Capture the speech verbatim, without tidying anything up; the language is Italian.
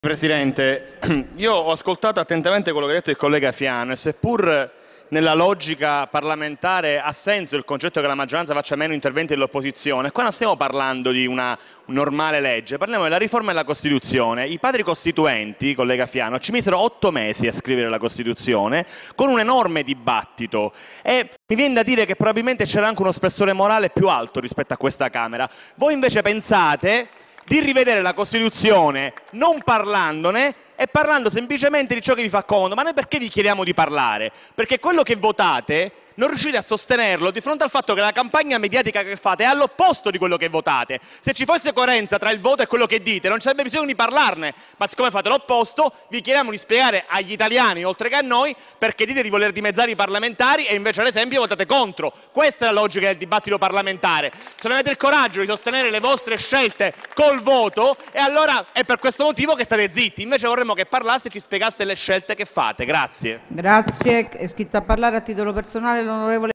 Presidente, io ho ascoltato attentamente quello che ha detto il collega Fiano e seppur nella logica parlamentare ha senso il concetto che la maggioranza faccia meno interventi dell'opposizione, qua non stiamo parlando di una normale legge, parliamo della riforma della Costituzione. I padri costituenti, collega Fiano, ci misero otto mesi a scrivere la Costituzione con un enorme dibattito e mi viene da dire che probabilmente c'era anche uno spessore morale più alto rispetto a questa Camera. Voi invece pensate di rivedere la Costituzione non parlandone e parlando semplicemente di ciò che vi fa comodo. Ma noi perché vi chiediamo di parlare? Perché quello che votate non riuscite a sostenerlo di fronte al fatto che la campagna mediatica che fate è all'opposto di quello che votate. Se ci fosse coerenza tra il voto e quello che dite non ci sarebbe bisogno di parlarne, ma siccome fate l'opposto vi chiediamo di spiegare agli italiani, oltre che a noi, perché dite di voler dimezzare i parlamentari e invece ad esempio votate contro. Questa è la logica del dibattito parlamentare. Se non avete il coraggio di sostenere le vostre scelte col voto, e allora è per questo motivo che state zitti. Invece vorremmo che parlaste e ci spiegaste le scelte che fate. Grazie. Grazie. È iscritto a parlare a titolo personale l'onorevole